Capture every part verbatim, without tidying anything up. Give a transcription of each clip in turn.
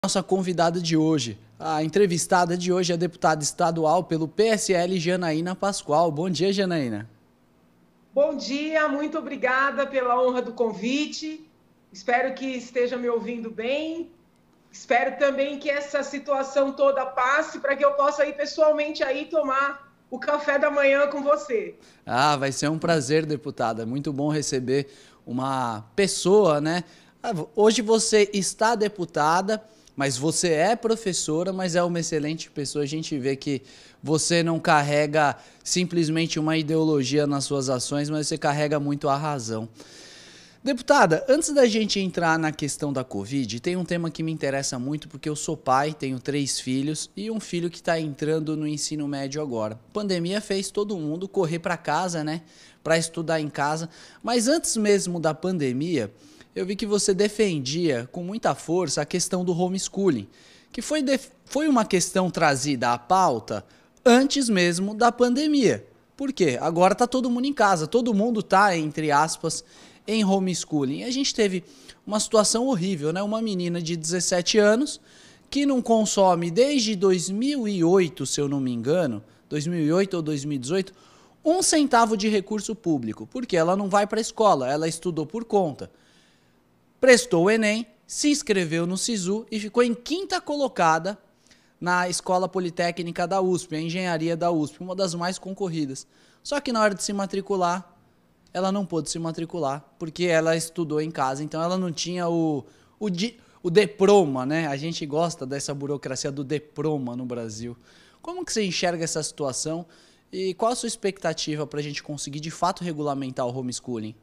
Nossa convidada de hoje. A entrevistada de hoje é a deputada estadual pelo P S L, Janaína Pascoal. Bom dia, Janaína. Bom dia, muito obrigada pela honra do convite. Espero que esteja me ouvindo bem. Espero também que essa situação toda passe para que eu possa ir pessoalmente aí tomar o café da manhã com você. Ah, vai ser um prazer, deputada. Muito bom receber uma pessoa, né? Hoje você está deputada, mas você é professora, mas é uma excelente pessoa. A gente vê que você não carrega simplesmente uma ideologia nas suas ações, mas você carrega muito a razão. Deputada, antes da gente entrar na questão da Covid, tem um tema que me interessa muito, porque eu sou pai, tenho três filhos e um filho que está entrando no ensino médio agora. A pandemia fez todo mundo correr para casa, né? Para estudar em casa. Mas antes mesmo da pandemia, eu vi que você defendia com muita força a questão do homeschooling, que foi, foi uma questão trazida à pauta antes mesmo da pandemia. Por quê? Agora está todo mundo em casa, todo mundo está, entre aspas, em homeschooling. A gente teve uma situação horrível, né? Uma menina de dezessete anos que não consome desde dois mil e oito, se eu não me engano, dois mil e oito ou dois mil e dezoito, um centavo de recurso público, porque ela não vai para a escola, ela estudou por conta. Prestou o Enem, se inscreveu no SISU e ficou em quinta colocada na Escola Politécnica da U S P, a Engenharia da U S P, uma das mais concorridas. Só que na hora de se matricular, ela não pôde se matricular, porque ela estudou em casa, então ela não tinha o, o, di, o diploma, né? A gente gosta dessa burocracia do diploma no Brasil. Como que você enxerga essa situação e qual a sua expectativa para a gente conseguir de fato regulamentar o homeschooling?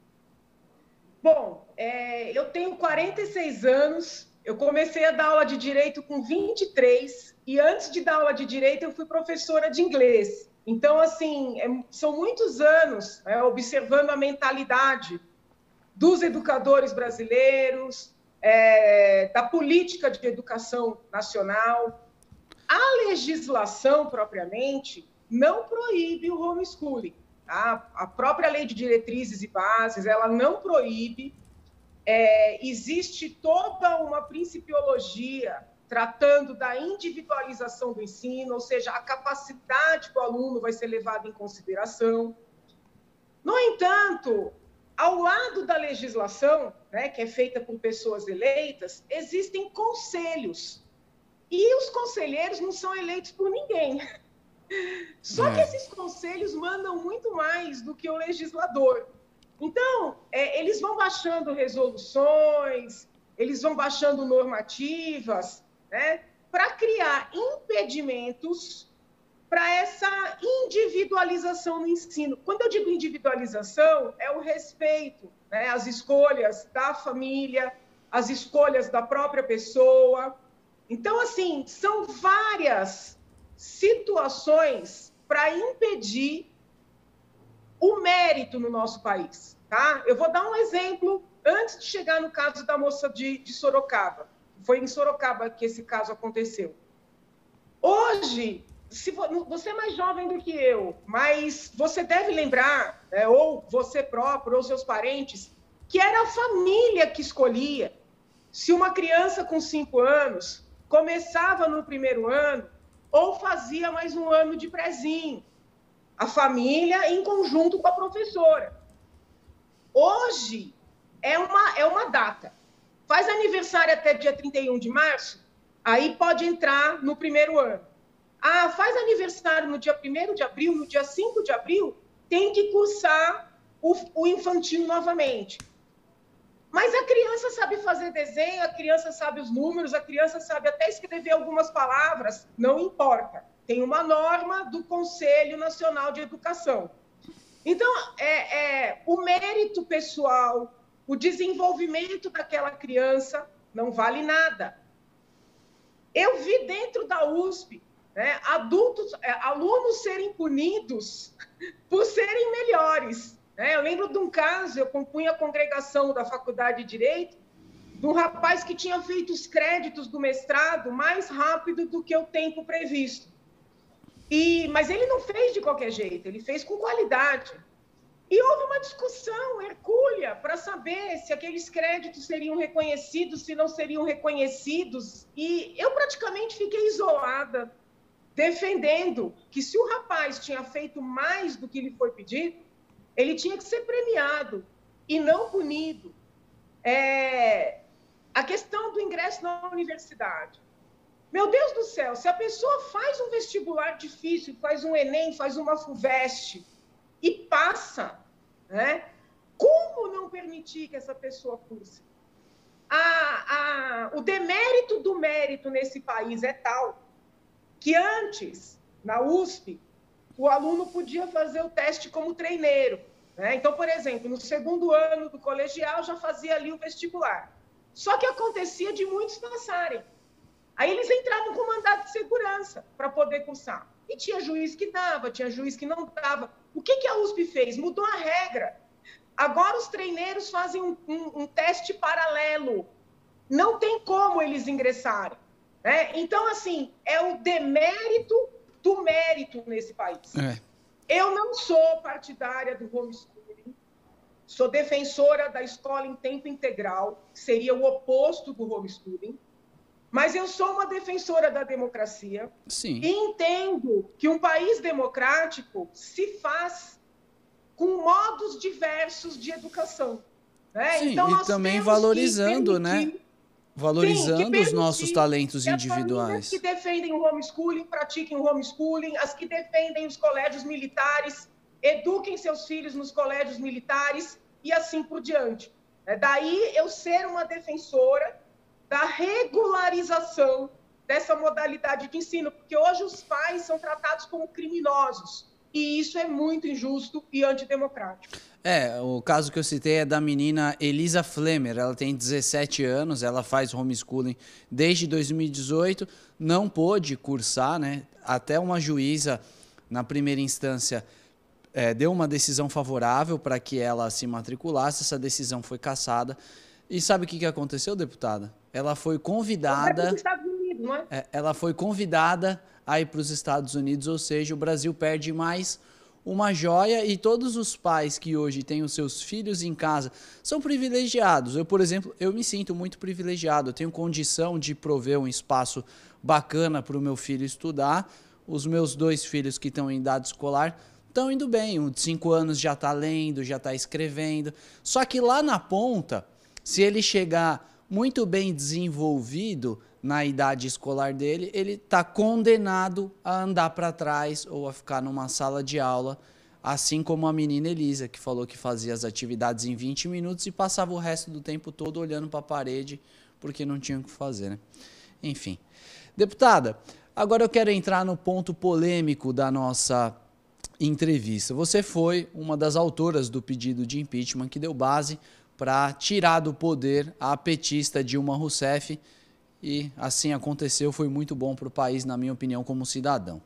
Bom, é, eu tenho quarenta e seis anos, eu comecei a dar aula de Direito com vinte e três e antes de dar aula de Direito eu fui professora de inglês. Então, assim, é, são muitos anos é, observando a mentalidade dos educadores brasileiros, é, da política de educação nacional. A legislação, propriamente, não proíbe o homeschooling. Tá? A própria Lei de Diretrizes e Bases, ela não proíbe. É, existe toda uma principiologia tratando da individualização do ensino, ou seja, a capacidade do aluno vai ser levada em consideração. No entanto, ao lado da legislação, né, que é feita por pessoas eleitas, existem conselhos. E os conselheiros não são eleitos por ninguém. Só é. que esses conselhos mandam muito mais do que o legislador. Então, é, eles vão baixando resoluções, eles vão baixando normativas, né, para criar impedimentos para essa individualização no ensino. Quando eu digo individualização, é o respeito, né, às escolhas da família, às escolhas da própria pessoa. Então, assim, são várias situações para impedir o mérito no nosso país. Tá? Eu vou dar um exemplo antes de chegar no caso da moça de, de Sorocaba. Foi em Sorocaba que esse caso aconteceu. Hoje, se você é mais jovem do que eu, mas você deve lembrar, né, ou você próprio, ou seus parentes, que era a família que escolhia se uma criança com cinco anos começava no primeiro ano ou fazia mais um ano de prézinho. A família em conjunto com a professora. Hoje é uma, é uma data. Faz aniversário até dia trinta e um de março, aí pode entrar no primeiro ano. Ah, faz aniversário no dia primeiro de abril, no dia cinco de abril, tem que cursar o, o infantil novamente. Mas a criança sabe fazer desenho, a criança sabe os números, a criança sabe até escrever algumas palavras, não importa. Tem uma norma do Conselho Nacional de Educação. Então, é, é, o mérito pessoal, o desenvolvimento daquela criança não vale nada. Eu vi dentro da U S P, né, adultos, é, alunos serem punidos por serem melhores. Né? Eu lembro de um caso, eu compunha a congregação da Faculdade de Direito, de um rapaz que tinha feito os créditos do mestrado mais rápido do que o tempo previsto. E, mas ele não fez de qualquer jeito, ele fez com qualidade. E houve uma discussão hercúlea para saber se aqueles créditos seriam reconhecidos, se não seriam reconhecidos. E eu praticamente fiquei isolada, defendendo que se o rapaz tinha feito mais do que lhe foi pedido, ele tinha que ser premiado e não punido. É... A questão do ingresso na universidade. Meu Deus do céu, se a pessoa faz um vestibular difícil, faz um Enem, faz uma FUVEST e passa, né? Como não permitir que essa pessoa curse? A, a, o demérito do mérito nesse país é tal que antes, na U S P, o aluno podia fazer o teste como treineiro, né? Então, por exemplo, no segundo ano do colegial já fazia ali o vestibular. Só que acontecia de muitos passarem. Aí eles entravam com mandado de segurança para poder cursar. E tinha juiz que dava, tinha juiz que não dava. O que, que a U S P fez? Mudou a regra. Agora os treineiros fazem um, um, um teste paralelo. Não tem como eles ingressarem, né? Então, assim, é o demérito do mérito nesse país. É. Eu não sou partidária do homeschooling, sou defensora da escola em tempo integral, que seria o oposto do homeschooling. Mas eu sou uma defensora da democracia. Sim. E entendo que um país democrático se faz com modos diversos de educação, né? Sim, então, e também valorizando, né? Valorizando Sim, os nossos talentos que individuais. As que defendem o homeschooling, pratiquem o homeschooling, as que defendem os colégios militares, eduquem seus filhos nos colégios militares e assim por diante. Daí eu ser uma defensora da regularização dessa modalidade de ensino, porque hoje os pais são tratados como criminosos, e isso é muito injusto e antidemocrático. É, o caso que eu citei é da menina Elisa Flemer, ela tem dezessete anos, ela faz homeschooling desde dois mil e dezoito, não pôde cursar, né? Até uma juíza, na primeira instância, é, deu uma decisão favorável para que ela se matriculasse, essa decisão foi cassada. E sabe o que, que aconteceu, deputada? Ela foi convidada... Estados Unidos, não é? É, ela foi convidada a ir para os Estados Unidos, ou seja, o Brasil perde mais uma joia e todos os pais que hoje têm os seus filhos em casa são privilegiados. Eu, por exemplo, eu me sinto muito privilegiado, eu tenho condição de prover um espaço bacana para o meu filho estudar. Os meus dois filhos que estão em idade escolar estão indo bem, um de cinco anos já está lendo, já está escrevendo. Só que lá na ponta, se ele chegar muito bem desenvolvido na idade escolar dele, ele está condenado a andar para trás ou a ficar numa sala de aula, assim como a menina Elisa, que falou que fazia as atividades em vinte minutos e passava o resto do tempo todo olhando para a parede porque não tinha o que fazer, né? Enfim. Deputada, agora eu quero entrar no ponto polêmico da nossa entrevista. Você foi uma das autoras do pedido de impeachment que deu base para tirar do poder a petista Dilma Rousseff, e assim aconteceu, foi muito bom para o país, na minha opinião, como cidadão.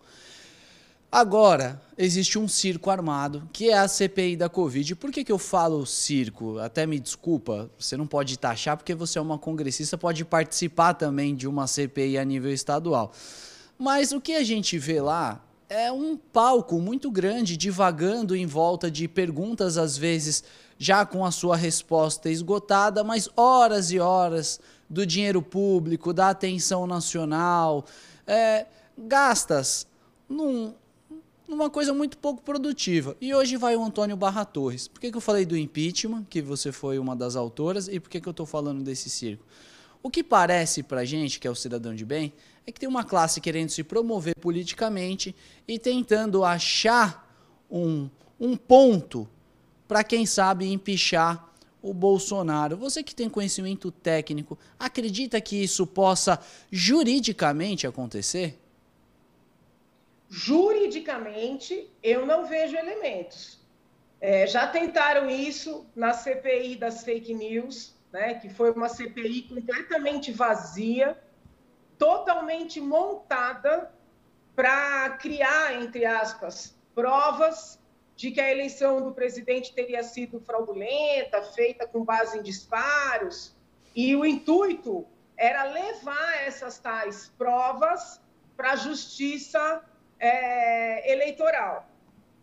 Agora, existe um circo armado, que é a C P I da Covid. Por que que eu falo circo? Até me desculpa, você não pode taxar, porque você é uma congressista, pode participar também de uma C P I a nível estadual. Mas o que a gente vê lá é um palco muito grande, divagando em volta de perguntas, às vezes já com a sua resposta esgotada, mas horas e horas do dinheiro público, da atenção nacional, é, gastas num, numa coisa muito pouco produtiva. E hoje vai o Antônio Barra Torres. Por que que eu falei do impeachment, que você foi uma das autoras, e por que que eu estou falando desse circo? O que parece pra gente, que é o cidadão de bem, é que tem uma classe querendo se promover politicamente e tentando achar um, um ponto para, quem sabe, empichar o Bolsonaro. Você que tem conhecimento técnico, acredita que isso possa juridicamente acontecer? Juridicamente, eu não vejo elementos. É, já tentaram isso na C P I das fake news, né, que foi uma C P I completamente vazia, totalmente montada para criar, entre aspas, provas de que a eleição do presidente teria sido fraudulenta, feita com base em disparos, e o intuito era levar essas tais provas para a justiça é, eleitoral.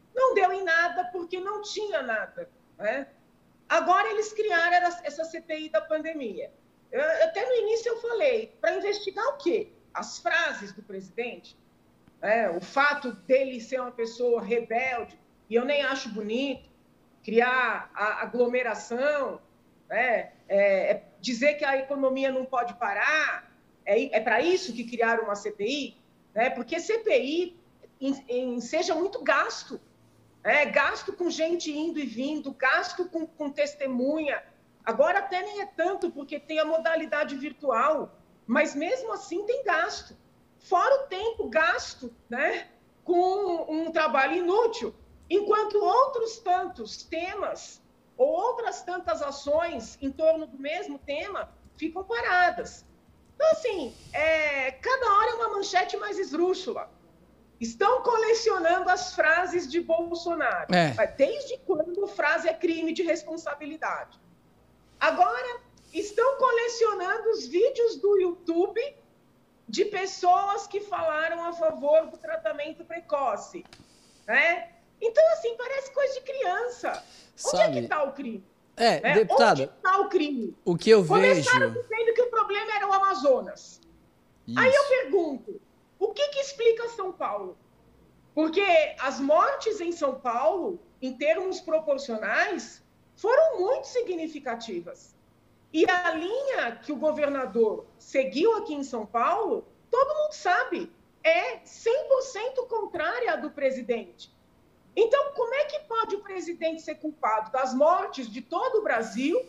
Não deu em nada, porque não tinha nada, né? Agora eles criaram essa C P I da pandemia. Eu, até no início eu falei, para investigar o quê? As frases do presidente, né? O fato dele ser uma pessoa rebelde, e eu nem acho bonito, criar a aglomeração, né? é, é dizer que a economia não pode parar, é, é para isso que criaram uma C P I, né? Porque C P I em, em, seja muito gasto, é, gasto com gente indo e vindo, gasto com, com testemunha. Agora até nem é tanto, porque tem a modalidade virtual, mas mesmo assim tem gasto. Fora o tempo gasto, né, com um trabalho inútil, enquanto outros tantos temas ou outras tantas ações em torno do mesmo tema ficam paradas. Então, assim, é, cada hora é uma manchete mais esdrúxula. Estão colecionando as frases de Bolsonaro. É. Desde quando frase é crime de responsabilidade? Agora, estão colecionando os vídeos do YouTube de pessoas que falaram a favor do tratamento precoce, né? Então, assim, parece coisa de criança. Sabe, onde é que está o crime? É, né? deputada, onde está o crime? o que eu Começaram vejo... dizendo que o problema era o Amazonas. Isso. Aí eu pergunto, o que, que explica São Paulo? Porque as mortes em São Paulo, em termos proporcionais, foram muito significativas. E a linha que o governador seguiu aqui em São Paulo, todo mundo sabe, é cem por cento contrária à do presidente. Então, como é que pode o presidente ser culpado das mortes de todo o Brasil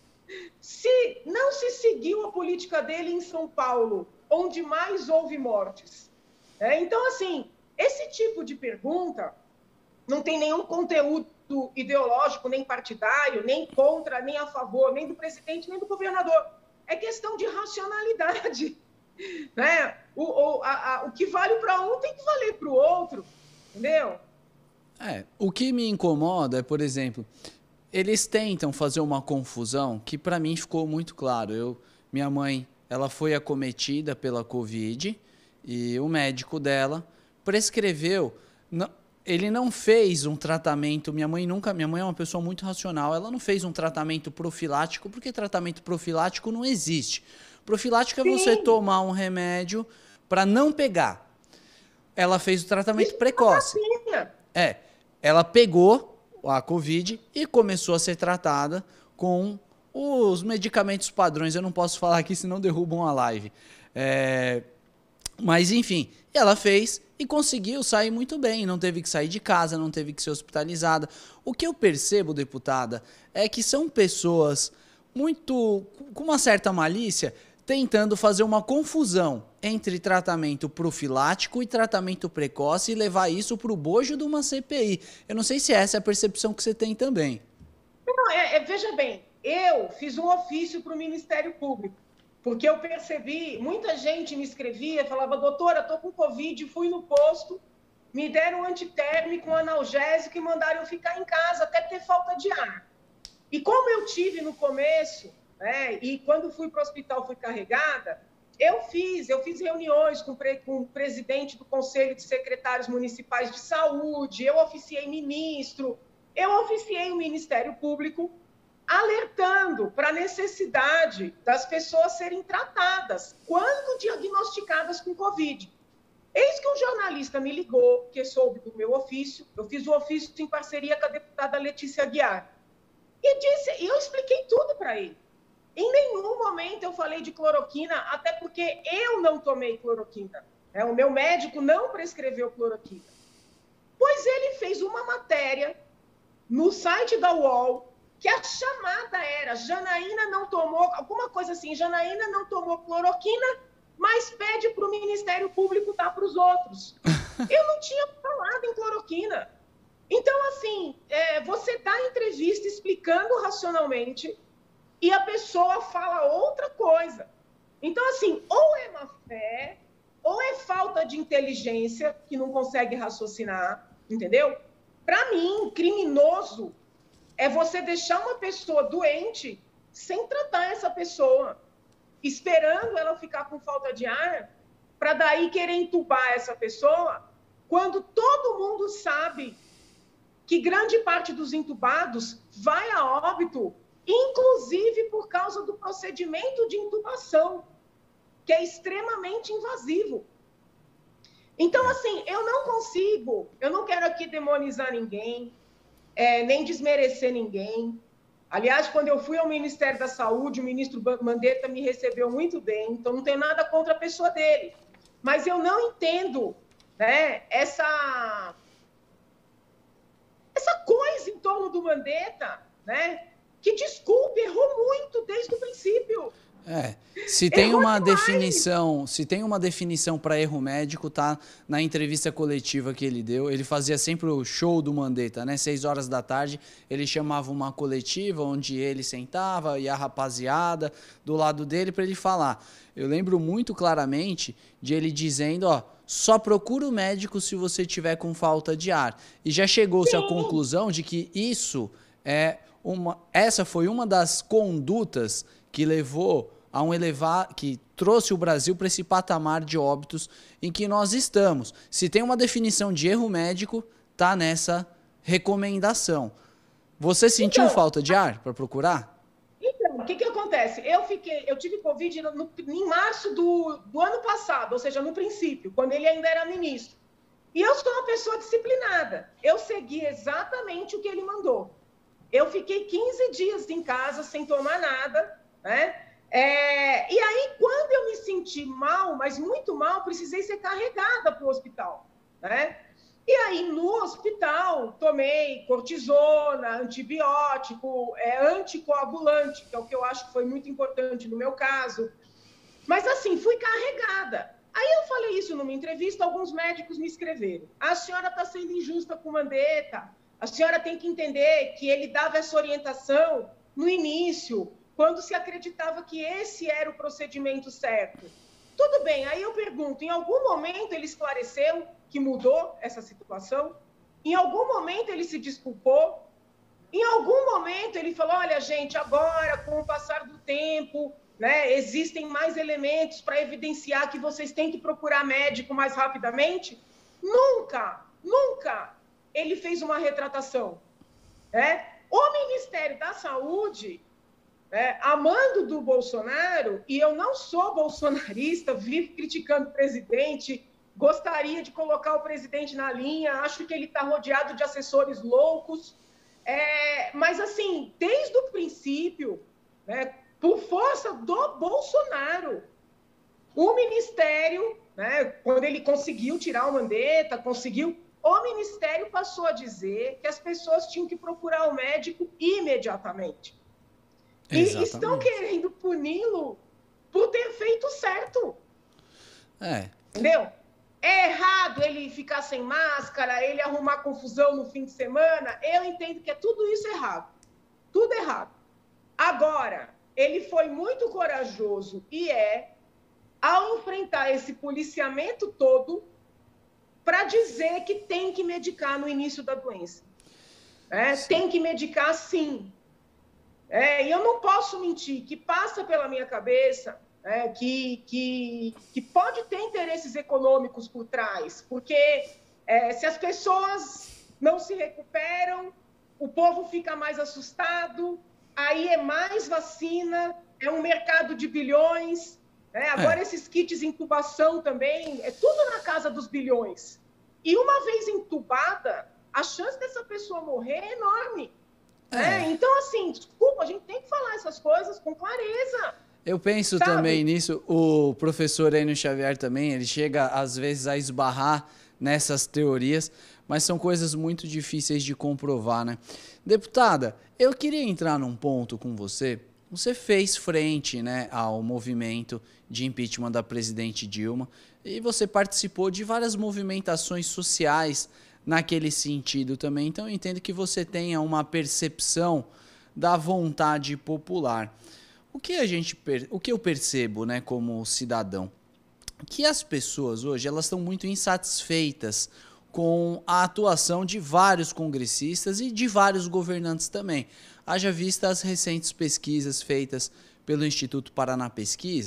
se não se seguiu a política dele em São Paulo, onde mais houve mortes? É, então, assim, esse tipo de pergunta não tem nenhum conteúdo ideológico, nem partidário, nem contra, nem a favor, nem do presidente, nem do governador. É questão de racionalidade. Né? O, o, a, a, o que vale para um tem que valer para o outro. Entendeu? É, o que me incomoda é, por exemplo, eles tentam fazer uma confusão que para mim ficou muito claro. Eu, minha mãe, ela foi acometida pela Covid e o médico dela prescreveu, não, ele não fez um tratamento, minha mãe nunca, minha mãe é uma pessoa muito racional, ela não fez um tratamento profilático, porque tratamento profilático não existe. Profilático é Sim. você tomar um remédio para não pegar. Ela fez o tratamento Isso precoce. É, ela pegou a Covid e começou a ser tratada com os medicamentos padrões. Eu não posso falar aqui, senão derrubam a live. É, mas, enfim, ela fez e conseguiu sair muito bem. Não teve que sair de casa, não teve que ser hospitalizada. O que eu percebo, deputada, é que são pessoas muito com uma certa malícia tentando fazer uma confusão entre tratamento profilático e tratamento precoce e levar isso para o bojo de uma C P I. Eu não sei se essa é a percepção que você tem também. Não, é, é, veja bem, eu fiz um ofício para o Ministério Público, porque eu percebi, muita gente me escrevia, falava, doutora, estou com Covid, fui no posto, me deram um antitérmico, um analgésico e mandaram eu ficar em casa até ter falta de ar. E como eu tive no começo, né, e quando fui para o hospital fui carregada, eu fiz, eu fiz reuniões com, pre, com o presidente do Conselho de Secretários Municipais de Saúde, eu oficiei ministro, eu oficiei o Ministério Público, alertando para a necessidade das pessoas serem tratadas quando diagnosticadas com Covid. Eis que um jornalista me ligou, que soube do meu ofício, eu fiz o ofício em parceria com a deputada Letícia Aguiar, e, disse, e eu expliquei tudo para ele. Em nenhum momento eu falei de cloroquina, até porque eu não tomei cloroquina. Né? O meu médico não prescreveu cloroquina. Pois ele fez uma matéria no site da U O L, que a chamada era Janaína não tomou, alguma coisa assim, Janaína não tomou cloroquina, mas pede para o Ministério Público dar para os outros. Eu não tinha falado em cloroquina. Então, assim, é, você dá entrevista explicando racionalmente e a pessoa fala outra coisa. Então, assim, ou é má fé, ou é falta de inteligência, que não consegue raciocinar, entendeu? Para mim, criminoso é você deixar uma pessoa doente sem tratar essa pessoa, esperando ela ficar com falta de ar, para daí querer entubar essa pessoa, quando todo mundo sabe que grande parte dos entubados vai a óbito, inclusive por causa do procedimento de intubação, que é extremamente invasivo. Então, assim, eu não consigo, eu não quero aqui demonizar ninguém, é, nem desmerecer ninguém. Aliás, quando eu fui ao Ministério da Saúde, o ministro Mandetta me recebeu muito bem, então não tenho nada contra a pessoa dele. Mas eu não entendo, né, essa, essa coisa em torno do Mandetta, né, que, desculpe, errou muito desde o princípio. É, se tem Errou uma demais. definição, se tem uma definição para erro médico, tá na entrevista coletiva que ele deu. Ele fazia sempre o show do Mandetta, né? Seis horas da tarde, ele chamava uma coletiva onde ele sentava e a rapaziada do lado dele para ele falar. Eu lembro muito claramente de ele dizendo, ó, só procura o médico se você tiver com falta de ar. E já chegou-se à conclusão de que isso é uma, essa foi uma das condutas que levou a um elevar, que trouxe o Brasil para esse patamar de óbitos em que nós estamos. Se tem uma definição de erro médico, tá nessa recomendação. Você sentiu então, falta de ar para procurar? Então, o que, que acontece? Eu fiquei, eu tive Covid no, no, em março do, do ano passado, ou seja, no princípio, quando ele ainda era ministro. E eu sou uma pessoa disciplinada. Eu segui exatamente o que ele mandou. Eu fiquei quinze dias em casa sem tomar nada, né? É, e aí, quando eu me senti mal, mas muito mal, precisei ser carregada para o hospital, né? E aí, no hospital, tomei cortisona, antibiótico, é, anticoagulante, que é o que eu acho que foi muito importante no meu caso. Mas, assim, fui carregada. Aí eu falei isso numa entrevista, alguns médicos me escreveram. A senhora está sendo injusta com o Mandetta, a senhora tem que entender que ele dava essa orientação no início, quando se acreditava que esse era o procedimento certo. Tudo bem, aí eu pergunto, em algum momento ele esclareceu que mudou essa situação? Em algum momento ele se desculpou? Em algum momento ele falou, olha, gente, agora, com o passar do tempo, né, existem mais elementos para evidenciar que vocês têm que procurar médico mais rapidamente? Nunca, nunca ele fez uma retratação, né? O Ministério da Saúde, É, amando do Bolsonaro, e eu não sou bolsonarista, vivo criticando o presidente, gostaria de colocar o presidente na linha, acho que ele está rodeado de assessores loucos, é, mas assim, desde o princípio, né, por força do Bolsonaro, o Ministério, né, quando ele conseguiu tirar o Mandetta, conseguiu, o Ministério passou a dizer que as pessoas tinham que procurar o médico imediatamente. E Exatamente. Estão querendo puni-lo por ter feito certo. É. Entendeu? É errado ele ficar sem máscara, ele arrumar confusão no fim de semana. Eu entendo que é tudo isso errado. Tudo errado. Agora, ele foi muito corajoso e é, ao enfrentar esse policiamento todo, para dizer que tem que medicar no início da doença. É, tem que medicar sim. É, e eu não posso mentir, que passa pela minha cabeça, é, que, que, que pode ter interesses econômicos por trás, porque é, se as pessoas não se recuperam, o povo fica mais assustado, aí é mais vacina, é um mercado de bilhões, é, agora é. esses kits de intubação também, é tudo na casa dos bilhões. E uma vez entubada, a chance dessa pessoa morrer é enorme. É. É, então, assim, desculpa, a gente tem que falar essas coisas com clareza. Eu penso sabe? também nisso, o professor Enio Xavier também, ele chega às vezes a esbarrar nessas teorias, mas são coisas muito difíceis de comprovar, né? Deputada, eu queria entrar num ponto com você. Você fez frente, né, ao movimento de impeachment da presidente Dilma e você participou de várias movimentações sociais naquele sentido também. Então eu entendo que você tenha uma percepção da vontade popular. O que a gente, o que eu percebo, né, como cidadão, que as pessoas hoje elas estão muito insatisfeitas com a atuação de vários congressistas e de vários governantes também. Haja vista as recentes pesquisas feitas pelo Instituto Paraná Pesquisa,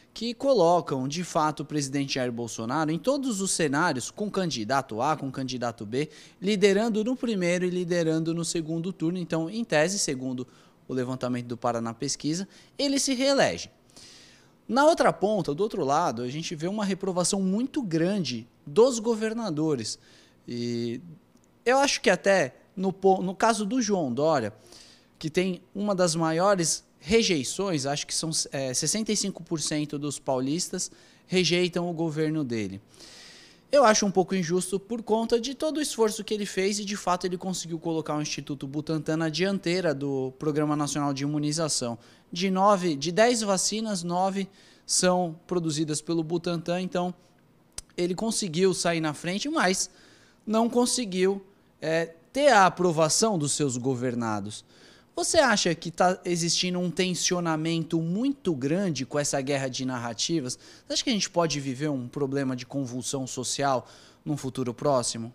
que colocam, de fato, o presidente Jair Bolsonaro em todos os cenários, com candidato A, com candidato B, liderando no primeiro e liderando no segundo turno. Então, em tese, segundo o levantamento do Paraná Pesquisa, ele se reelege. Na outra ponta, do outro lado, a gente vê uma reprovação muito grande dos governadores. E eu acho que até no, no caso do João Dória, que tem uma das maiores rejeições, acho que são é, sessenta e cinco por cento dos paulistas rejeitam o governo dele. Eu acho um pouco injusto por conta de todo o esforço que ele fez e, de fato, ele conseguiu colocar o Instituto Butantan na dianteira do Programa Nacional de Imunização. De, nove, de dez vacinas, nove são produzidas pelo Butantan, então ele conseguiu sair na frente, mas não conseguiu é, ter a aprovação dos seus governados. Você acha que está existindo um tensionamento muito grande com essa guerra de narrativas? Você acha que a gente pode viver um problema de convulsão social num futuro próximo?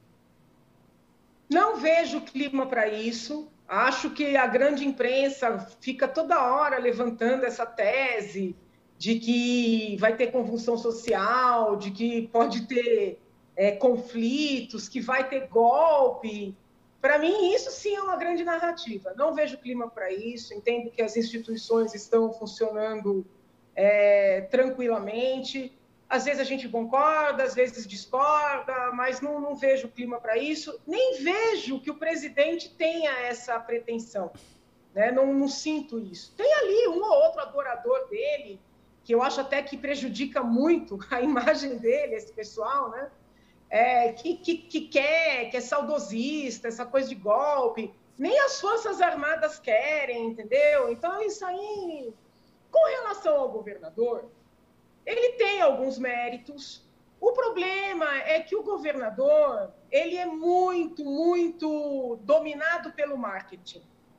Não vejo clima para isso. Acho que a grande imprensa fica toda hora levantando essa tese de que vai ter convulsão social, de que pode ter é, conflitos, que vai ter golpe. Para mim, isso sim é uma grande narrativa. Não vejo clima para isso, entendo que as instituições estão funcionando é, tranquilamente. Às vezes a gente concorda, às vezes discorda, mas não, não vejo clima para isso. Nem vejo que o presidente tenha essa pretensão, né? Não, não sinto isso. Tem ali um ou outro adorador dele, que eu acho até que prejudica muito a imagem dele, esse pessoal, né? É, que, que, que quer, que é saudosista, essa coisa de golpe. Nem as Forças Armadas querem, entendeu? Então, isso aí... Com relação ao governador, ele tem alguns méritos. O problema é que o governador, ele é muito, muito dominado pelo marketing.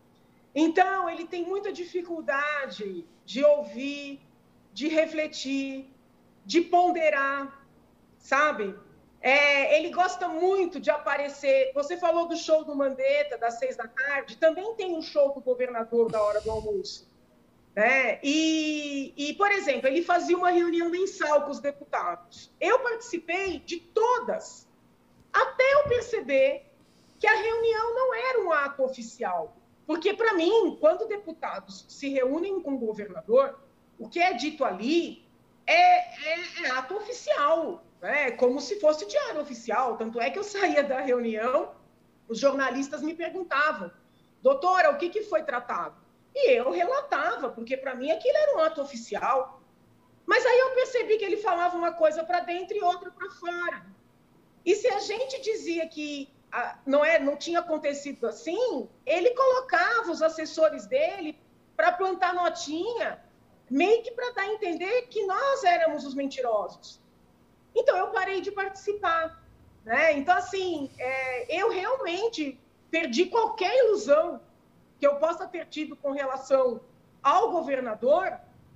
Então, ele tem muita dificuldade de ouvir, de refletir, de ponderar, sabe? É, ele gosta muito de aparecer. Você falou do show do Mandetta, das seis da tarde, também tem um show do governador da hora do almoço. Né? E, e, por exemplo, ele fazia uma reunião mensal com os deputados. Eu participei de todas, até eu perceber que a reunião não era um ato oficial. Porque, para mim, quando deputados se reúnem com o governador, o que é dito ali é, é, é ato oficial. É como se fosse diário oficial, tanto é que eu saía da reunião, os jornalistas me perguntavam, doutora, o que, que foi tratado? E eu relatava, porque para mim aquilo era um ato oficial. Mas aí eu percebi que ele falava uma coisa para dentro e outra para fora. E se a gente dizia que ah, não, é, não tinha acontecido assim, ele colocava os assessores dele para plantar notinha, meio que para dar a entender que nós éramos os mentirosos. Então, eu parei de participar, né? Então, assim, é, eu realmente perdi qualquer ilusão que eu possa ter tido com relação ao governador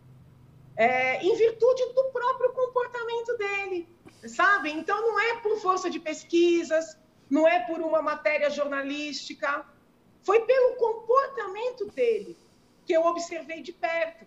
é, em virtude do próprio comportamento dele, sabe? Então, não é por força de pesquisas, não é por uma matéria jornalística, foi pelo comportamento dele que eu observei de perto.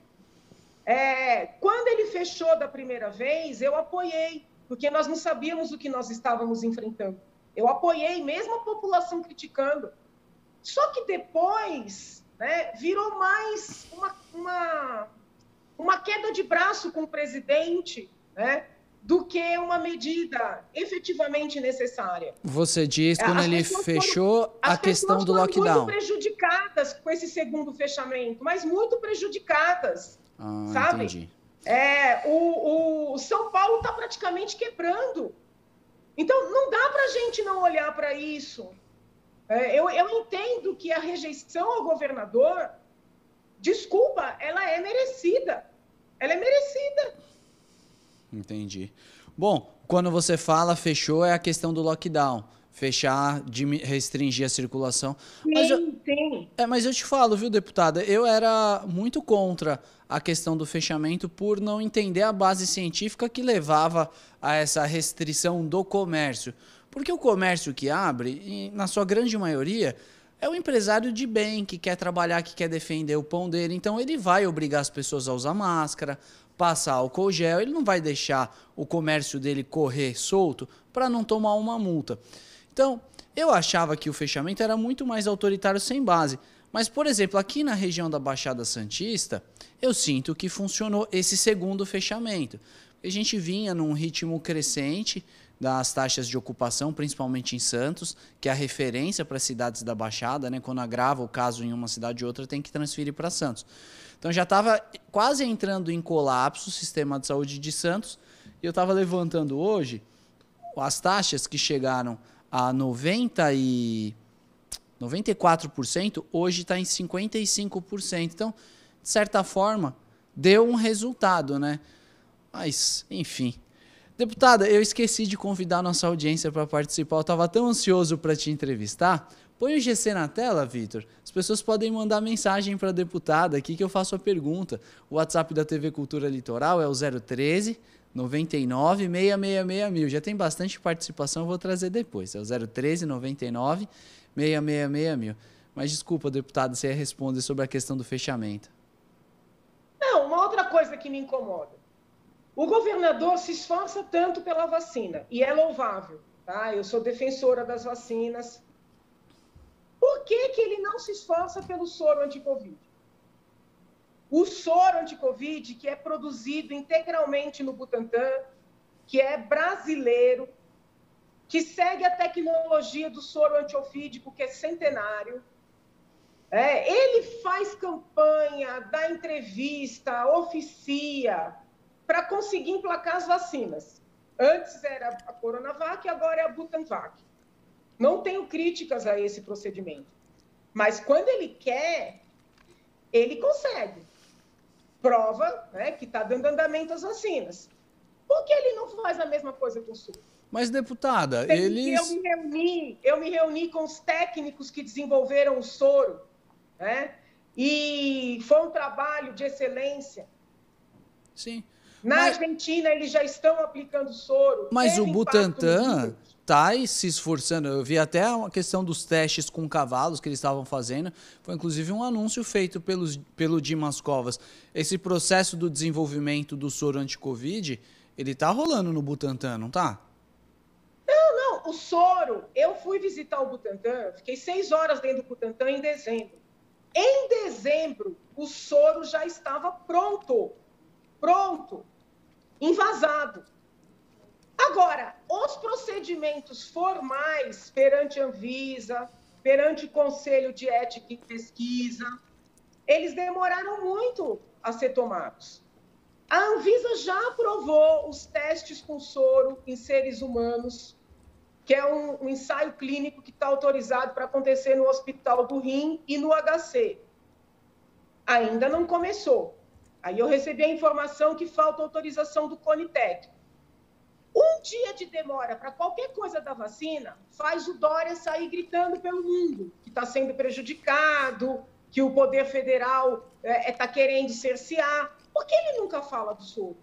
É, quando ele fechou da primeira vez, eu apoiei, porque nós não sabíamos o que nós estávamos enfrentando. Eu apoiei, mesmo a população criticando. Só que depois, né, virou mais uma, uma, uma queda de braço com o presidente, né, do que uma medida efetivamente necessária. Você diz quando as ele fechou foram, a questão do lockdown. Muito prejudicadas com esse segundo fechamento, mas muito prejudicadas, ah, sabe? Entendi. É, o, o São Paulo está praticamente quebrando. Então, não dá para a gente não olhar para isso. É, eu, eu entendo que a rejeição ao governador, desculpa, ela é merecida. Ela é merecida. Entendi. Bom, quando você fala fechou, é a questão do lockdown. Fechar, restringir a circulação. Sim, mas eu, sim. É, mas eu te falo, viu, deputada? Eu era muito contra a questão do fechamento por não entender a base científica que levava a essa restrição do comércio. Porque o comércio que abre, na sua grande maioria, é o empresário de bem, que quer trabalhar, que quer defender o pão dele. Então, ele vai obrigar as pessoas a usar máscara, passa álcool gel, ele não vai deixar o comércio dele correr solto para não tomar uma multa. Então, eu achava que o fechamento era muito mais autoritário sem base. Mas, por exemplo, aqui na região da Baixada Santista, eu sinto que funcionou esse segundo fechamento. A gente vinha num ritmo crescente das taxas de ocupação, principalmente em Santos, que é a referência para as cidades da Baixada, né? Quando agrava o caso em uma cidade ou outra, tem que transferir para Santos. Então já estava quase entrando em colapso o sistema de saúde de Santos, e eu estava levantando hoje as taxas que chegaram a noventa e quatro por cento, hoje está em cinquenta e cinco por cento. Então, de certa forma, deu um resultado, né? Mas, enfim. Deputada, eu esqueci de convidar a nossa audiência para participar. Eu estava tão ansioso para te entrevistar. Põe o G C na tela, Vitor. As pessoas podem mandar mensagem para a deputada aqui que eu faço a pergunta. O WhatsApp da T V Cultura Litoral é o zero treze, noventa e nove, seiscentos e sessenta e seis mil. Já tem bastante participação, eu vou trazer depois. É o zero treze, noventa e nove, seiscentos e sessenta e seis mil. Mas desculpa, deputada, você ia responder sobre a questão do fechamento. Não, uma outra coisa que me incomoda. O governador se esforça tanto pela vacina, e é louvável, tá? Eu sou defensora das vacinas. Por que que ele não se esforça pelo soro anti-Covid? O soro anti-Covid, que é produzido integralmente no Butantan, que é brasileiro, que segue a tecnologia do soro antiofídico, que é centenário. É, ele faz campanha, dá entrevista, oficia, para conseguir emplacar as vacinas. Antes era a Coronavac, agora é a Butanvac. Não tenho críticas a esse procedimento. Mas quando ele quer, ele consegue. Prova, né, que está dando andamento às vacinas. Por que ele não faz a mesma coisa com o soro? Mas, deputada, Tem eles... Eu me, reuni, eu me reuni com os técnicos que desenvolveram o soro, né? E foi um trabalho de excelência. Sim. Na mas... Argentina, eles já estão aplicando soro. Mas o Butantan está se esforçando. Eu vi até uma questão dos testes com cavalos que eles estavam fazendo. Foi, inclusive, um anúncio feito pelos, pelo Dimas Covas. Esse processo do desenvolvimento do soro anti-Covid, ele está rolando no Butantan, não está? Não, não. O soro, eu fui visitar o Butantan, fiquei seis horas dentro do Butantan em dezembro. Em dezembro, o soro já estava pronto. Pronto. Envasado. Agora, os procedimentos formais perante a Anvisa, perante o Conselho de Ética e Pesquisa, eles demoraram muito a ser tomados. A Anvisa já aprovou os testes com soro em seres humanos, que é um, um ensaio clínico que está autorizado para acontecer no Hospital do Rim e no H C. Ainda não começou. Aí eu recebi a informação que falta autorização do Conitec. Um dia de demora para qualquer coisa da vacina faz o Dória sair gritando pelo mundo que está sendo prejudicado, que o Poder Federal está é, é, querendo cercear. Por que ele nunca fala do soro?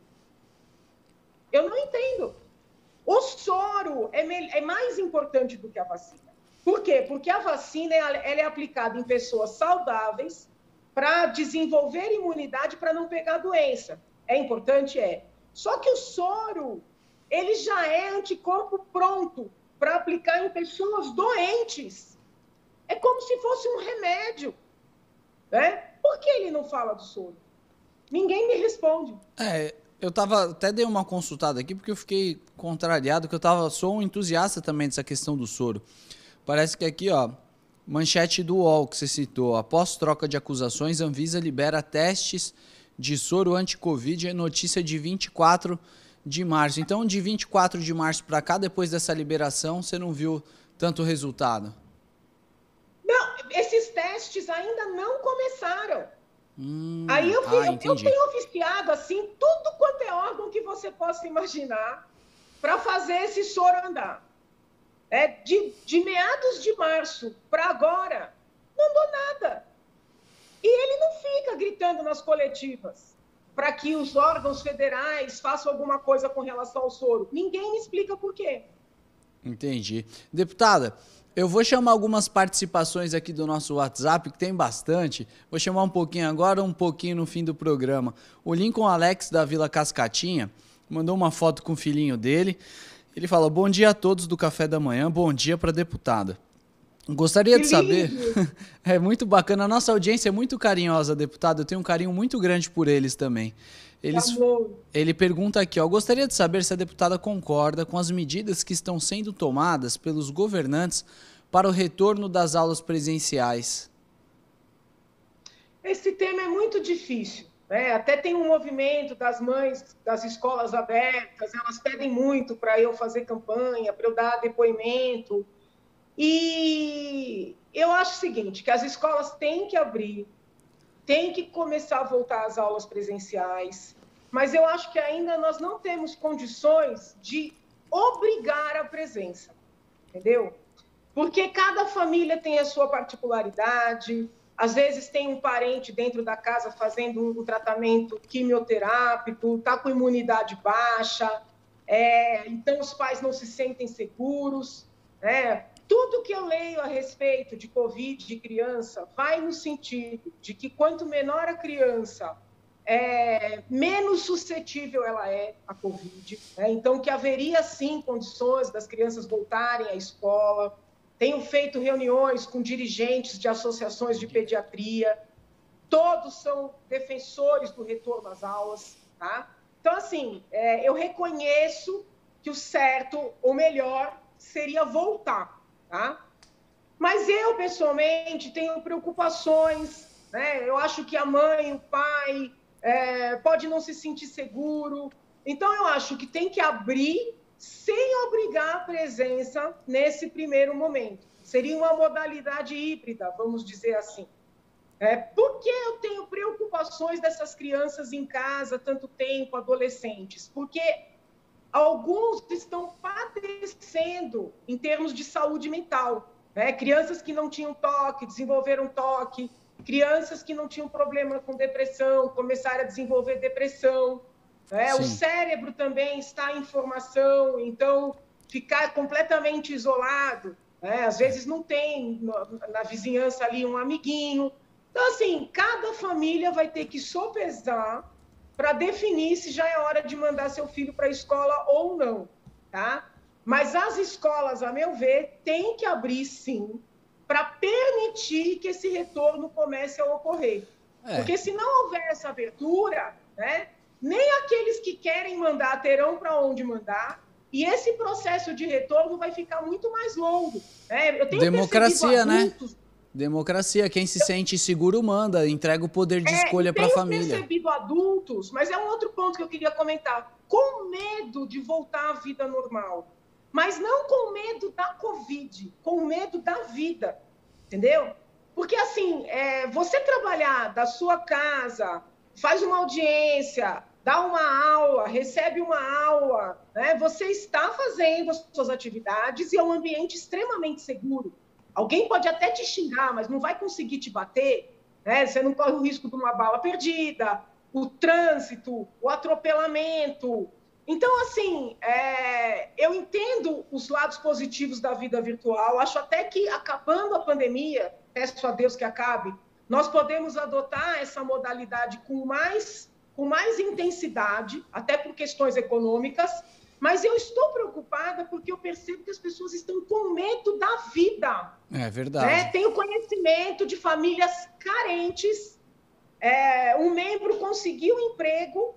Eu não entendo. O soro é, é mais importante do que a vacina. Por quê? Porque a vacina ela é aplicada em pessoas saudáveis, para desenvolver imunidade para não pegar doença. É importante? É. Só que o soro, ele já é anticorpo pronto para aplicar em pessoas doentes. É como se fosse um remédio. Né? Por que ele não fala do soro? Ninguém me responde. É, eu tava, até dei uma consultada aqui, porque eu fiquei contrariado, que eu tava, sou um entusiasta também dessa questão do soro. Parece que aqui, ó, manchete do U O L que você citou. Após troca de acusações, Anvisa libera testes de soro anti-Covid. É notícia de vinte e quatro de março. Então, de vinte e quatro de março para cá, depois dessa liberação, você não viu tanto resultado? Não, esses testes ainda não começaram. Hum, Aí eu, ah, eu, eu entendi. tenho oficiado assim, tudo quanto é órgão que você possa imaginar para fazer esse soro andar. É, de, de meados de março para agora, não dou nada. E ele não fica gritando nas coletivas para que os órgãos federais façam alguma coisa com relação ao soro. Ninguém me explica por quê. Entendi. Deputada, eu vou chamar algumas participações aqui do nosso WhatsApp, que tem bastante. Vou chamar um pouquinho agora, um pouquinho no fim do programa. O Lincoln Alex, da Vila Cascatinha, mandou uma foto com o filhinho dele. Ele fala, bom dia a todos do Café da Manhã, bom dia para a deputada. Gostaria de saber, é muito bacana, a nossa audiência é muito carinhosa, deputada, eu tenho um carinho muito grande por eles também. Eles, ele pergunta aqui, ó, gostaria de saber se a deputada concorda com as medidas que estão sendo tomadas pelos governantes para o retorno das aulas presenciais. Esse tema é muito difícil, né? Até tem um movimento das mães das escolas abertas, elas pedem muito para eu fazer campanha, para eu dar depoimento. E eu acho o seguinte, que as escolas têm que abrir, tem que começar a voltar às aulas presenciais, mas eu acho que ainda nós não temos condições de obrigar a presença, entendeu? Porque cada família tem a sua particularidade, às vezes tem um parente dentro da casa fazendo um tratamento quimioterápico, está com imunidade baixa, é, então os pais não se sentem seguros, né? Tudo que eu leio a respeito de Covid de criança vai no sentido de que quanto menor a criança, é, menos suscetível ela é à Covid. Né? Então, que haveria, sim, condições das crianças voltarem à escola. Tenho feito reuniões com dirigentes de associações de pediatria. Todos são defensores do retorno às aulas. Tá? Então, assim, é, eu reconheço que o certo, ou melhor, seria voltar. Tá? Mas eu, pessoalmente, tenho preocupações, né? Eu acho que a mãe, o pai, é, pode não se sentir seguro. Então, eu acho que tem que abrir sem obrigar a presença nesse primeiro momento. Seria uma modalidade híbrida, vamos dizer assim. É, por que eu tenho preocupações dessas crianças em casa tanto tempo, adolescentes? Porque alguns estão padecendo em termos de saúde mental, né? Crianças que não tinham toque, desenvolveram toque, crianças que não tinham problema com depressão, começaram a desenvolver depressão, né? O cérebro também está em formação, então ficar completamente isolado, né? Às vezes não tem na vizinhança ali um amiguinho. Então, assim, cada família vai ter que sopesar para definir se já é hora de mandar seu filho para a escola ou não, tá? Mas as escolas, a meu ver, têm que abrir, sim, para permitir que esse retorno comece a ocorrer. É. Porque se não houver essa abertura, né, nem aqueles que querem mandar terão para onde mandar, e esse processo de retorno vai ficar muito mais longo. Né? Eu tenho Democracia, adultos, né? Democracia, quem se sente seguro manda, entrega o poder de é, escolha para a família. Eu tenho percebido adultos, mas é um outro ponto que eu queria comentar, com medo de voltar à vida normal, mas não com medo da Covid, com medo da vida, entendeu? Porque assim, é, você trabalhar da sua casa, faz uma audiência, dá uma aula, recebe uma aula, né? Você está fazendo as suas atividades e é um ambiente extremamente seguro. Alguém pode até te xingar, mas não vai conseguir te bater, né? Você não corre o risco de uma bala perdida, o trânsito, o atropelamento. Então, assim, é... eu entendo os lados positivos da vida virtual, acho até que, acabando a pandemia, peço a Deus que acabe, nós podemos adotar essa modalidade com mais, com mais intensidade, até por questões econômicas, mas eu estou preocupada porque eu percebo que as pessoas estão com medo da vida. É verdade. Né? Tenho conhecimento de famílias carentes. É, um membro conseguiu um emprego,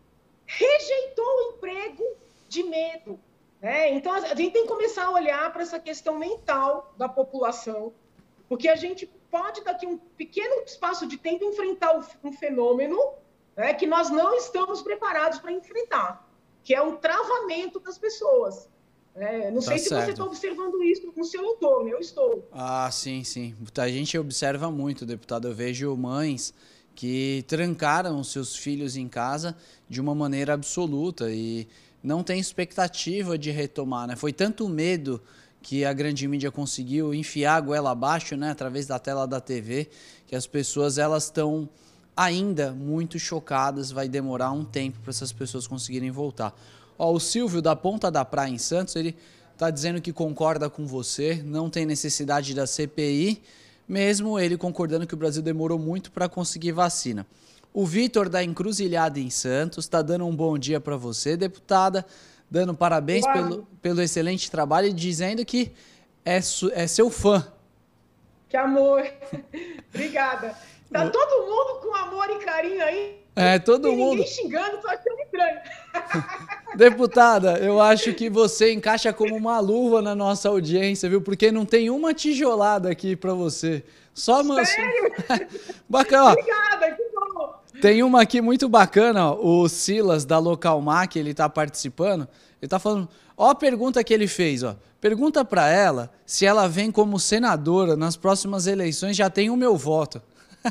rejeitou o emprego de medo. Né? Então, a gente tem que começar a olhar para essa questão mental da população, porque a gente pode, daqui a um pequeno espaço de tempo, enfrentar um fenômeno, né, que nós não estamos preparados para enfrentar, que é um travamento das pessoas. É, não tá sei se certo. Você está observando isso no seu entorno, eu estou. Ah, sim, sim. A gente observa muito, deputado. Eu vejo mães que trancaram os seus filhos em casa de uma maneira absoluta e não tem expectativa de retomar, né? Foi tanto medo que a grande mídia conseguiu enfiar a goela abaixo, né, através da tela da T V, que as pessoas elas estão ainda muito chocadas, vai demorar um tempo para essas pessoas conseguirem voltar. Ó, o Silvio, da Ponta da Praia, em Santos, ele está dizendo que concorda com você, não tem necessidade da C P I, mesmo ele concordando que o Brasil demorou muito para conseguir vacina. O Vitor da Encruzilhada em Santos está dando um bom dia para você, deputada, dando parabéns pelo, pelo excelente trabalho e dizendo que é, su, é seu fã. Que amor. Obrigada. Tá todo mundo com amor e carinho aí. É, todo e mundo. Ninguém xingando, tô achando estranho. Deputada, eu acho que você encaixa como uma luva na nossa audiência, viu? Porque não tem uma tijolada aqui para você. Só uma... Sério? Bacana. Obrigada, que bom. Tem uma aqui muito bacana, ó, o Silas da Localmac, ele tá participando. Ele tá falando, ó a pergunta que ele fez, ó. Pergunta para ela se ela vem como senadora nas próximas eleições, já tem o meu voto.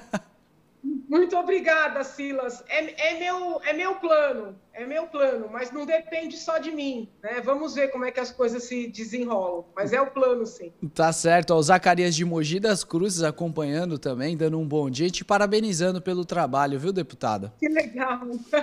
Muito obrigada, Silas. É, é, meu, é meu plano, é meu plano, mas não depende só de mim, né? Vamos ver como é que as coisas se desenrolam, mas é o plano, sim. Tá certo, ó, o Zacarias de Mogi das Cruzes acompanhando também, dando um bom dia e te parabenizando pelo trabalho, viu, deputada? Que legal.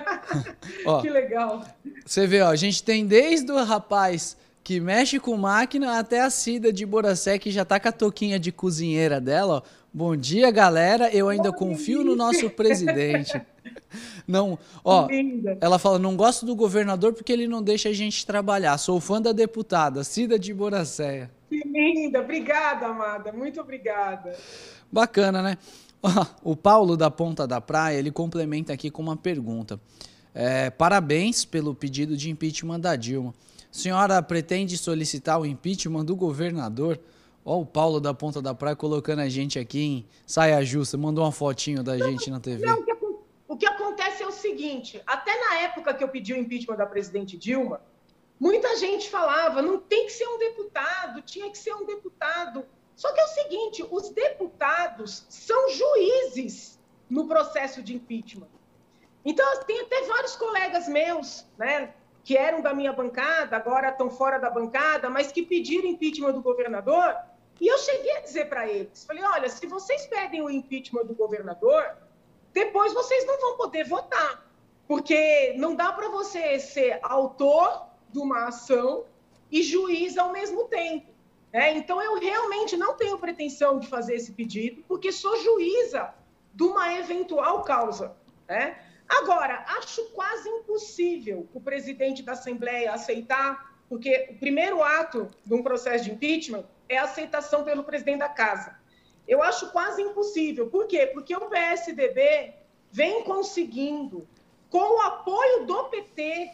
Ó, que legal. Você vê, ó, a gente tem desde o rapaz que mexe com máquina até a Cida de Boracé, que já tá com a touquinha de cozinheira dela, ó. Bom dia, galera. Eu ainda Bom confio dia. no nosso presidente. Não, ó, Linda. Ela fala, não gosto do governador porque ele não deixa a gente trabalhar. Sou fã da deputada, Cida de Boracéia. Que linda. Obrigada, amada. Muito obrigada. Bacana, né? Ó, o Paulo da Ponta da Praia, ele complementa aqui com uma pergunta. É, parabéns pelo pedido de impeachment da Dilma. A senhora pretende solicitar o impeachment do governador? Ó, o Paulo da Ponta da Praia colocando a gente aqui em saia justa, mandou uma fotinho da não, gente na T V. Não, o, que, o que acontece é o seguinte, até na época que eu pedi o impeachment da presidente Dilma, muita gente falava, não tem que ser um deputado, tinha que ser um deputado. Só que é o seguinte, os deputados são juízes no processo de impeachment. Então, tem até vários colegas meus, né, que eram da minha bancada, agora estão fora da bancada, mas que pediram impeachment do governador. E eu cheguei a dizer para eles, falei, olha, se vocês pedem o impeachment do governador, depois vocês não vão poder votar, porque não dá para você ser autor de uma ação e juiz ao mesmo tempo. Né? Então, eu realmente não tenho pretensão de fazer esse pedido, porque sou juíza de uma eventual causa. Né? Agora, acho quase impossível o presidente da Assembleia aceitar, porque o primeiro ato de um processo de impeachment é a aceitação pelo presidente da Casa. Eu acho quase impossível. Por quê? Porque o P S D B vem conseguindo, com o apoio do P T,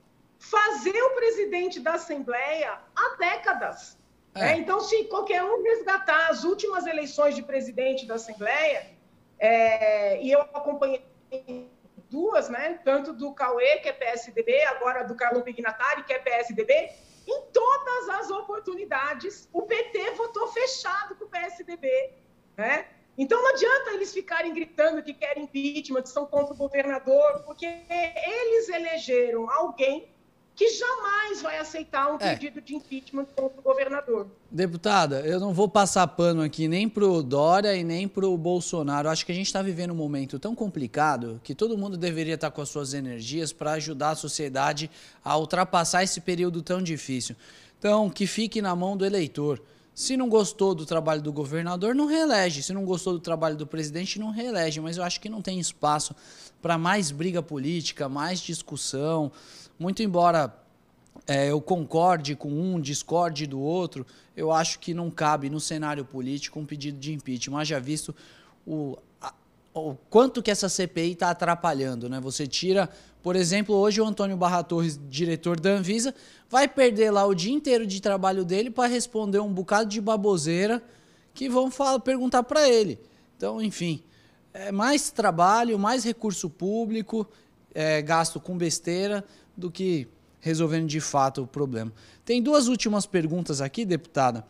fazer o presidente da Assembleia há décadas. É. É, então, se qualquer um resgatar as últimas eleições de presidente da Assembleia, é, e eu acompanhei duas, né, tanto do Cauê, que é P S D B, agora do Carlão Pignatari, que é P S D B, em todas as oportunidades, o P T votou fechado com o P S D B, né? Então, não adianta eles ficarem gritando que querem impeachment, que são contra o governador, porque eles elegeram alguém que jamais vai aceitar um é. pedido de impeachment contra o governador. Deputada, eu não vou passar pano aqui nem pro Dória e nem pro Bolsonaro. Acho que a gente está vivendo um momento tão complicado que todo mundo deveria estar com as suas energias para ajudar a sociedade a ultrapassar esse período tão difícil. Então, que fique na mão do eleitor. Se não gostou do trabalho do governador, não reelege. Se não gostou do trabalho do presidente, não reelege. Mas eu acho que não tem espaço para mais briga política, mais discussão. Muito embora é, eu concorde com um, discorde do outro, eu acho que não cabe no cenário político um pedido de impeachment. Haja visto o, a, o quanto que essa C P I está atrapalhando, né? Você tira, por exemplo, hoje o Antônio Barra Torres, diretor da Anvisa, vai perder lá o dia inteiro de trabalho dele para responder um bocado de baboseira que vão falar, perguntar para ele. Então, enfim, é mais trabalho, mais recurso público, é, gasto com besteira, do que resolvendo de fato o problema. Tem duas últimas perguntas aqui, deputada.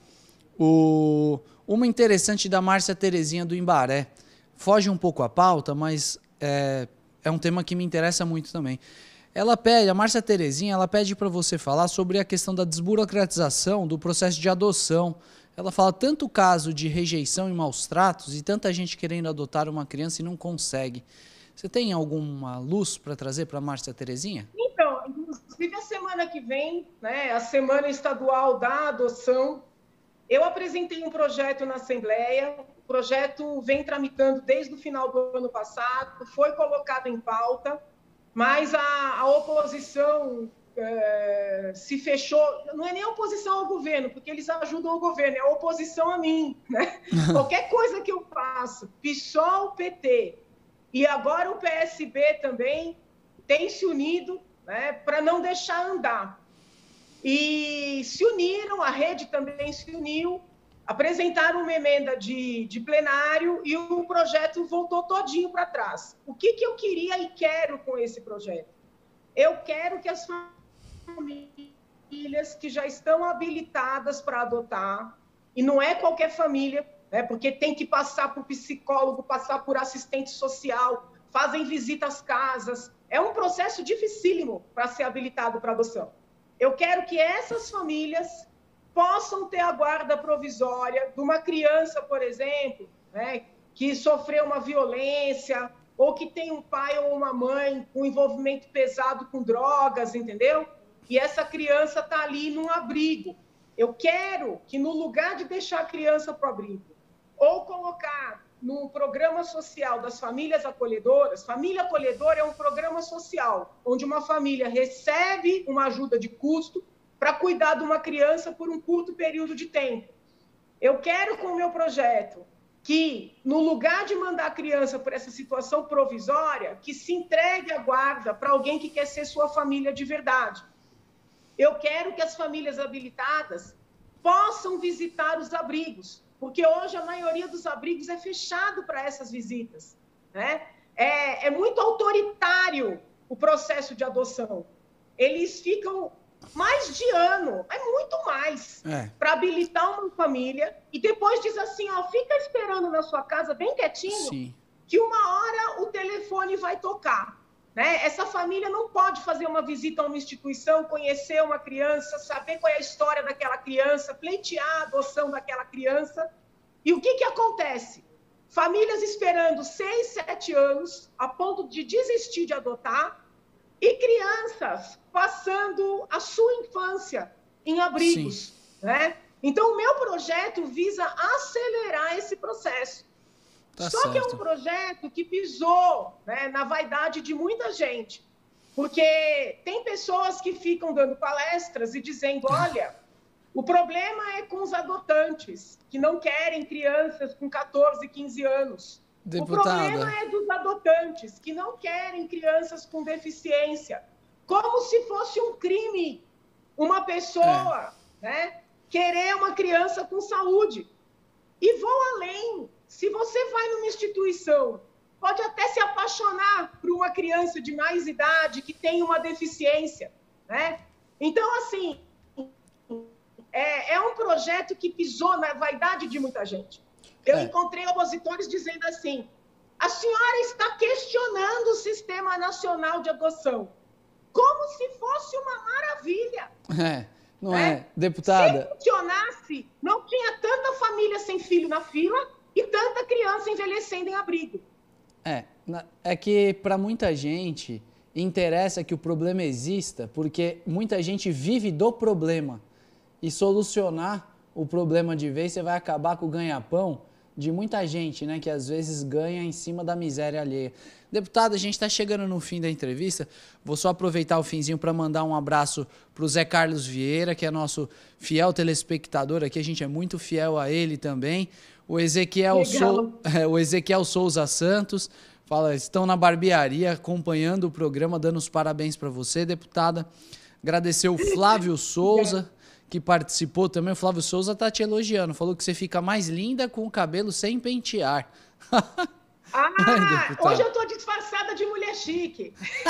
O, uma interessante da Márcia Terezinha do Imbaré. Foge um pouco a pauta, mas é, é um tema que me interessa muito também. Ela pede, a Márcia Terezinha, ela pede para você falar sobre a questão da desburocratização do processo de adoção. Ela fala tanto caso de rejeição e maus tratos e tanta gente querendo adotar uma criança e não consegue. Você tem alguma luz para trazer para a Márcia Terezinha? Então, inclusive a semana que vem, né, a Semana Estadual da Adoção, eu apresentei um projeto na Assembleia, o projeto vem tramitando desde o final do ano passado, foi colocado em pauta, mas a, a oposição é, se fechou, não é nem oposição ao governo, porque eles ajudam o governo, é a oposição a mim, né? Qualquer coisa que eu faço, PSOL, P T, e agora o P S B também tem se unido, né, para não deixar andar. E se uniram, a rede também se uniu, apresentaram uma emenda de, de plenário e o projeto voltou todinho para trás. O que, que eu queria e quero com esse projeto? Eu quero que as famílias que já estão habilitadas para adotar, e não é qualquer família, né, porque tem que passar por psicólogo, passar por assistente social, fazem visita às casas, é um processo dificílimo para ser habilitado para adoção. Eu quero que essas famílias possam ter a guarda provisória de uma criança, por exemplo, né, que sofreu uma violência, ou que tem um pai ou uma mãe com envolvimento pesado com drogas, entendeu? E essa criança está ali num abrigo. Eu quero que, no lugar de deixar a criança para o abrigo, ou colocar no programa social das famílias acolhedoras, família acolhedora é um programa social, onde uma família recebe uma ajuda de custo para cuidar de uma criança por um curto período de tempo. Eu quero, com o meu projeto, que, no lugar de mandar a criança por essa situação provisória, que se entregue a guarda para alguém que quer ser sua família de verdade. Eu quero que as famílias habilitadas possam visitar os abrigos, porque hoje a maioria dos abrigos é fechado para essas visitas, né? É, é muito autoritário o processo de adoção. Eles ficam mais de ano, é muito mais, é. para habilitar uma família e depois diz assim, ó, fica esperando na sua casa bem quietinho, Sim. que uma hora o telefone vai tocar. Né? Essa família não pode fazer uma visita a uma instituição, conhecer uma criança, saber qual é a história daquela criança, pleitear a adoção daquela criança. E o que, que acontece? Famílias esperando seis, sete anos, a ponto de desistir de adotar, e crianças passando a sua infância em abrigos. Né? Então, o meu projeto visa acelerar esse processo. Tá Só certo. que é um projeto que pisou, né, na vaidade de muita gente, porque tem pessoas que ficam dando palestras e dizendo, olha, o problema é com os adotantes, que não querem crianças com catorze, quinze anos. Deputada. O problema é dos adotantes, que não querem crianças com deficiência. Como se fosse um crime uma pessoa é. né, querer uma criança com saúde. E vou além. Se você vai numa instituição, pode até se apaixonar por uma criança de mais idade que tem uma deficiência, né? Então, assim, é, é um projeto que pisou na vaidade de muita gente. Eu é. encontrei opositores dizendo assim, a senhora está questionando o Sistema Nacional de Adoção, como se fosse uma maravilha. É, não é, é deputada? Se funcionasse, não tinha tanta família sem filho na fila, e tanta criança envelhecendo em abrigo. É, é que para muita gente interessa que o problema exista, porque muita gente vive do problema. E solucionar o problema de vez, você vai acabar com o ganha-pão de muita gente, né, que às vezes ganha em cima da miséria alheia. Deputado, a gente está chegando no fim da entrevista, vou só aproveitar o finzinho para mandar um abraço para o Zé Carlos Vieira, que é nosso fiel telespectador aqui, a gente é muito fiel a ele também. O Ezequiel, Sou, é, o Ezequiel Souza Santos fala, estão na barbearia acompanhando o programa, dando os parabéns para você, deputada. Agradecer o Flávio Souza, que participou também. O Flávio Souza está te elogiando, falou que você fica mais linda com o cabelo sem pentear. Ah, Ai, hoje eu estou disfarçada de mulher chique.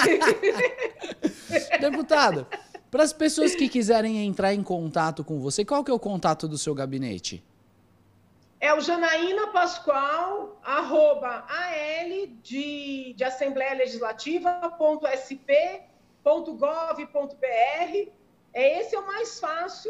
Deputada, para as pessoas que quiserem entrar em contato com você, qual que é o contato do seu gabinete? É o Janaína Pascoal, arroba al de, de Assembleia Legislativa, ponto sp, ponto gov, ponto br. É, esse é o mais fácil.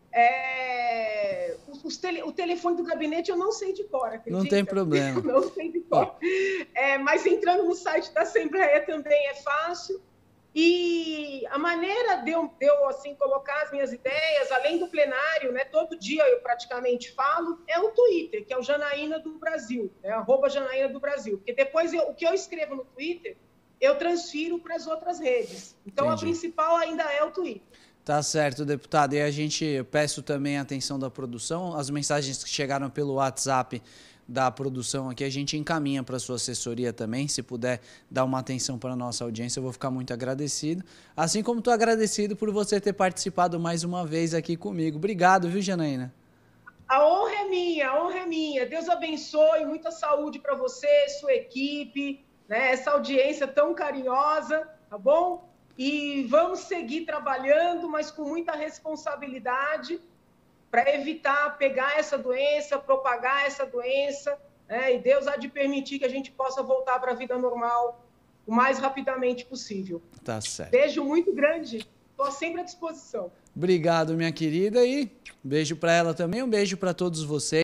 É, os tele, o telefone do gabinete eu não sei de cor, acredita? Não tem problema. Não sei de cor. É, mas entrando no site da Assembleia também é fácil. E a maneira de eu, de eu assim, colocar as minhas ideias, além do plenário, né, todo dia eu praticamente falo, é o Twitter, que é o Janaína do Brasil, né, arroba Janaína do Brasil. Porque depois eu, o que eu escrevo no Twitter, eu transfiro para as outras redes. Então, Entendi. A principal ainda é o Twitter. Tá certo, deputada. E a gente, eu peço também a atenção da produção. As mensagens que chegaram pelo WhatsApp da produção aqui, a gente encaminha para a sua assessoria também. Se puder dar uma atenção para a nossa audiência, eu vou ficar muito agradecido. Assim como estou agradecido por você ter participado mais uma vez aqui comigo. Obrigado, viu, Janaína? A honra é minha, a honra é minha. Deus abençoe, muita saúde para você, sua equipe, né? Essa audiência tão carinhosa, tá bom? E vamos seguir trabalhando, mas com muita responsabilidade, para evitar pegar essa doença, propagar essa doença, né? E Deus há de permitir que a gente possa voltar para a vida normal o mais rapidamente possível. Tá certo. Beijo muito grande, estou sempre à disposição. Obrigado, minha querida, e um beijo para ela também, um beijo para todos vocês.